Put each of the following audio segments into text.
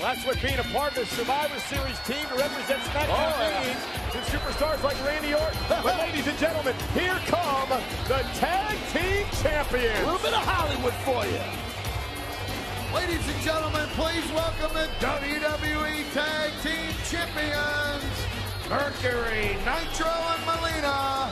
Well, that's what being a part of the Survivor Series team to represent SmackDown means to superstars like Randy Orton. But ladies and gentlemen, here come the Tag Team Champions. A little bit of Hollywood for you. Ladies and gentlemen, please welcome the WWE Tag Team Champions, Mercury, Nitro, and Melina,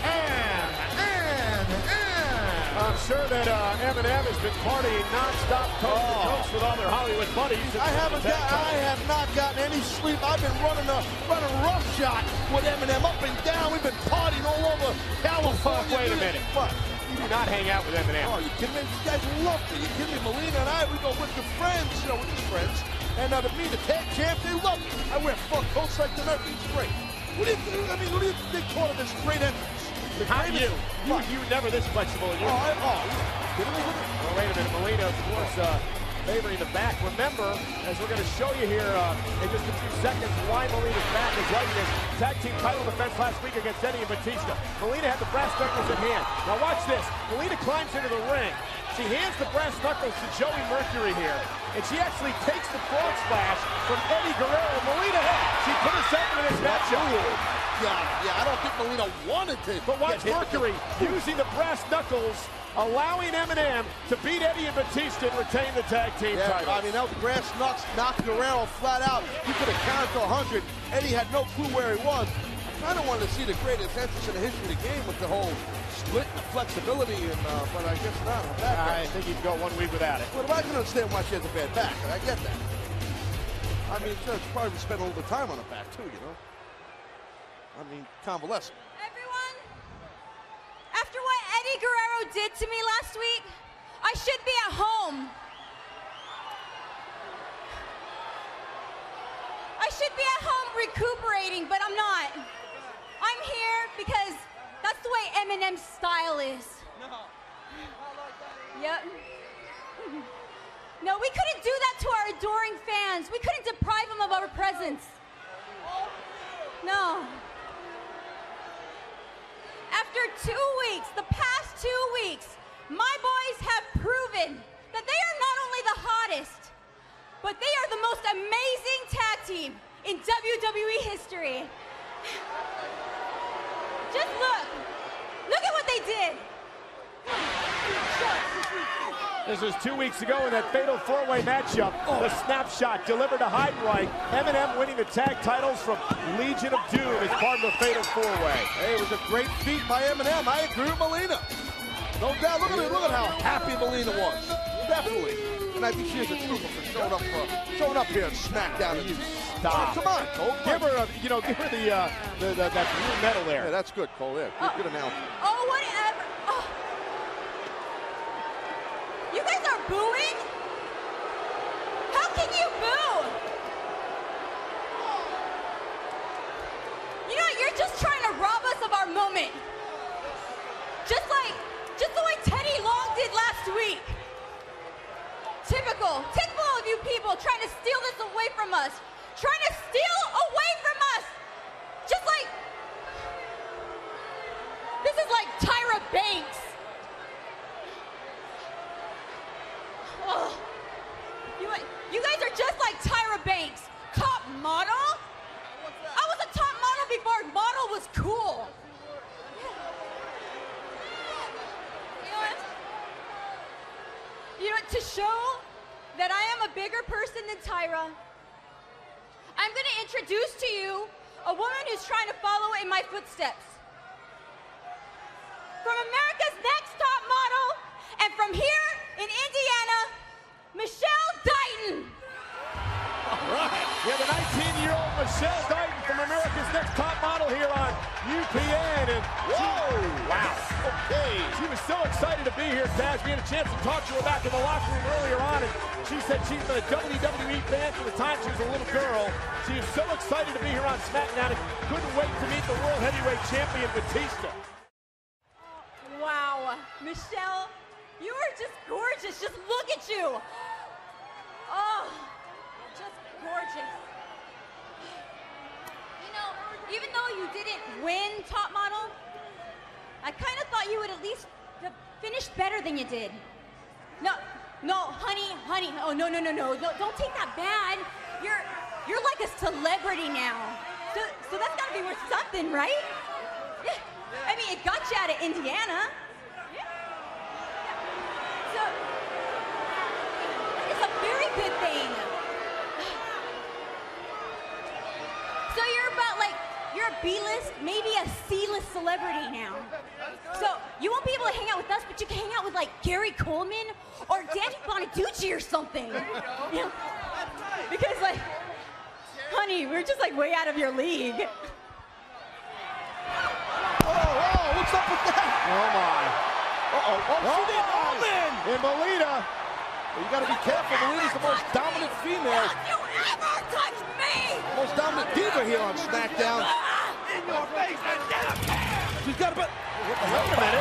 I'm sure that MNM has been partying non-stop coast to coast with all their Hollywood buddies. I have not gotten any sleep. I've been running roughshod with MNM up and down. We've been partying all over California. Wait a minute. What? You do not hang out with MNM. Oh, you kidding me? You guys love me. You kidding me? Melina and I, we go with the friends. You know, we're just friends. And to me, the tag champ, they love me. I wear fur coats like them. Everything's great. What do you think call of this great entrance? How you never this flexible in your kidding me with it? Well, wait a minute. Melina, of course, favoring the back. Remember, as we're going to show you here in just a few seconds, why Melina's back is like this. Tag team title defense last week against Eddie and Batista. Melina had the brass knuckles in hand. Now watch this. Melina climbs into the ring. She hands the brass knuckles to Joey Mercury here, and she actually takes the frog splash from Eddie Guerrero. Melina, she put herself into this matchup. Yeah, I don't think Melina wanted to. But watch Mercury using the brass knuckles, allowing MNM to beat Eddie and Batista and retain the tag team title. I mean, that was brass knucks knocked Guerrero flat out. He could have counted to 100. Eddie had no clue where he was. I kind of wanted to see the greatest entrance in the history of the game with the whole split and flexibility, but I guess not. I think you can go 1 week without it. Well, I can understand why she has a bad back, and I get that. I mean, she probably spent a little bit of time on her back, too, you know? I mean, convalescent. Everyone, after what Eddie Guerrero did to me last week, I should be at home. I should be at home recuperating, but I'm not. I'm here because that's the way MNM's style is. No, not like that. Yep. No, we couldn't do that to our adoring fans. We couldn't deprive them of our presence. No. After 2 weeks, the past 2 weeks, my boys have proven that they are not only the hottest, but they are the most amazing tag team in WWE history. Just look. Look at what they did. This was 2 weeks ago in that fatal four-way matchup. The snapshot delivered to Heidenreich. MNM winning the tag titles from Legion of Doom as part of the fatal four-way. Hey, it was a great feat by MNM. I agree with Melina. No doubt. Look at how happy Melina was. Definitely. And I think she is a trooper for showing up here and SmackDown. And Stop. Come on, Cole. Give her that blue medal there. Yeah, that's good, Cole. Yeah, good announcement. Oh, whatever. Oh. You guys are booing? How can you boo? You know, you're just trying to rob us of our moment. Just the way Teddy Long did last week. Typical of you people trying to steal this away from us. Trying to steal away from us. Just like, this is like Tyra Banks. Oh, you guys are just like Tyra Banks. Top model? I was a top model before model was cool. You know what? To show that I am a bigger person than Tyra, I'm going to introduce to you a woman who's trying to follow in my footsteps. From America's Next Top Model, and from here in Indiana, Michelle Deighton. All right. We have the 19-year-old Michelle Deighton from America's Next Top Model here on UPN. And wow. Okay. She was so excited to be here, Taz. We had a chance to talk to her back in the locker room earlier on, and she said she's been a WWE fan from the time she was a little girl. She is so excited to be here on SmackDown and couldn't wait to meet the World Heavyweight Champion, Batista. Wow. Michelle, you are just gorgeous. Just look at you. Oh, just gorgeous. You know, even though you didn't win Top Model, I kind of thought you would at least have finished better than you did. No, honey. Oh, no. Don't take that bad. celebrity now. So that's gotta be worth something, right? Yeah. I mean, it got you out of Indiana. Yeah. So, it's a very good thing. So you're a B-list, maybe a C-list celebrity now. So you won't be able to hang out with us, but you can hang out with like Gary Coleman or Danny Bonaducci or something. You know? Because like, honey, we're just like way out of your league. Oh, what's up with that? Oh my. She did all in. And Melina. You gotta be careful. Melina's the most dominant female. Don't you ever touch me! Most dominant diva here on SmackDown. In your face and down! She's got a bit. Wait a minute.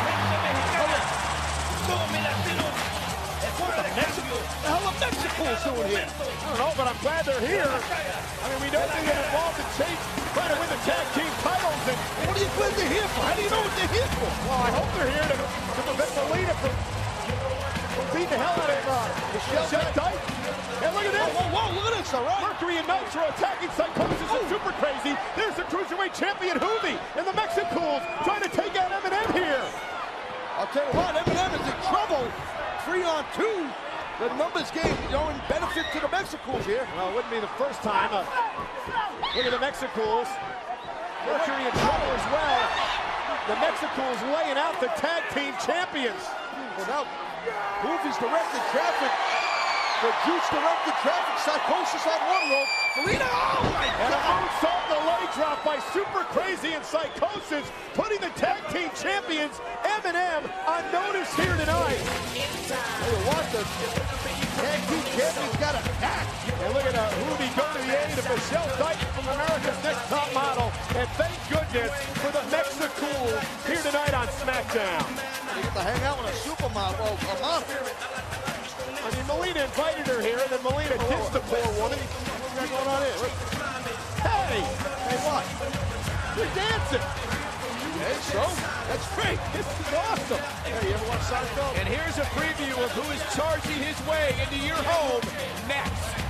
What the hell are Mexicools doing here? I don't know, but I'm glad they're here. I mean, we know they get involved in Chase trying to win the tag team titles. And What are you glad they're here for? How do you know what they're here for? well, I hope they're here to prevent Melina from beating the hell out of Michelle Deighton. And look at this. Whoa, look at this, all right? Mercury and Nitro attacking Psychosis and Super Crazy. There's the Cruiserweight Champion Hoovy and the Mexicools trying to take out MNM here. I'll tell you what, MNM is in trouble. 3-on-2. The numbers game, in benefit to the Mexicools here. Well, it wouldn't be the first time. Look at the Mexicools. Mercury in trouble as well. The Mexicools laying out the tag team champions. Well, now, Hoovy's directed traffic. The Juice directed traffic. Psychosis on one rope. Melina, oh my And a God! moonsault and a leg drop by Super Crazy and Psychosis, putting the tag team champions, MNM, on notice here tonight. Tell you what, the tag team champions got attacked. And look at Hoovy go to the aid of Michelle Deighton from America's Next Top Model. And thank goodness for the Mexicools here tonight on SmackDown. You get to hang out with a supermodel. A model. I mean, Melina invited her here, and then Melina kissed the poor woman. What's got going on here? Hey! Hey, what? You're dancing! Hey, so? That's great. This is awesome! Hey, you ever watch Seinfeld? And here's a preview of who is charging his way into your home next.